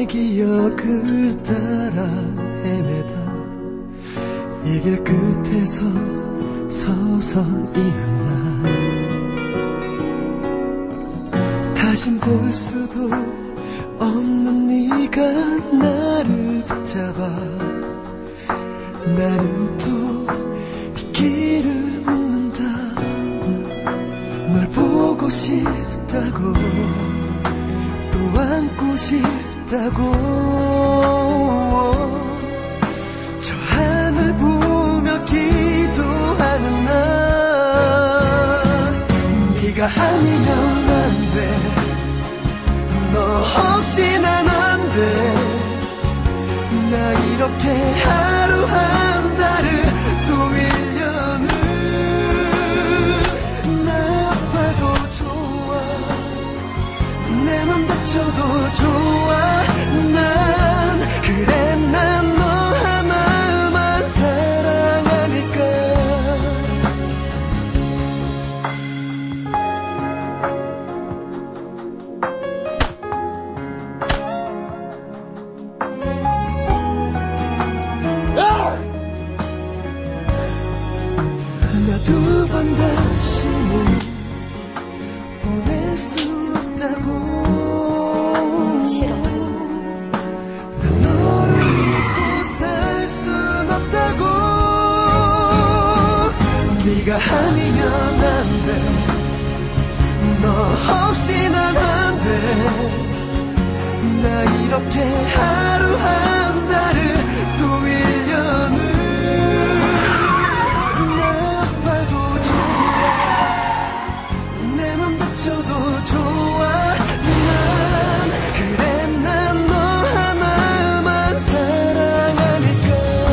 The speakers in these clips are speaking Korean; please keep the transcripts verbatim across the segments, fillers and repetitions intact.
기억을 따라 헤매다 이 길 끝에서 서서히는 날 다신 볼 수도 없는 네가 나를 붙잡아 나는 또 길을 묻는다 널 보고 싶다고 또 안고 싶다고 저 하늘 보며 기도하는 나 네가 아니면 안 돼 너 없이 난 안 돼 나 이렇게 하루 한 달을 또 일 년을 나 아파도 좋아 내 맘 다쳐도 좋아 난 그래 난 너 하나만 사랑하니까 나 두 번 다시는 보낼 수 없다고 싫어. 난 너를 잊고 살 순 없다고 네가 아니면 안 돼 너 없이 난 안 돼 나 이렇게 하루 한 달을 또 일 년을 나 아파도 좋아 내 맘 다쳐도 좋아 난 그래 난 너 하나만 사랑하니까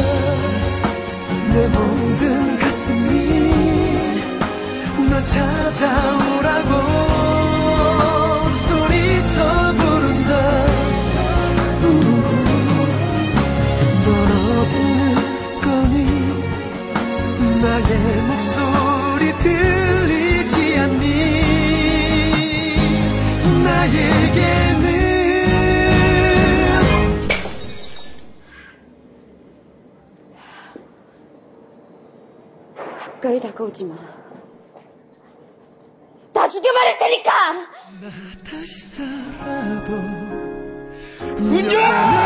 내 모든 가슴이 널 찾아오라고 소리쳐 부른다 넌 어디 있는 거니 나의 목소리 들리지 않니 나에게는 가까이 다가오지 마. 다 죽여버릴 테니까! 나 다시 살아도 은주야!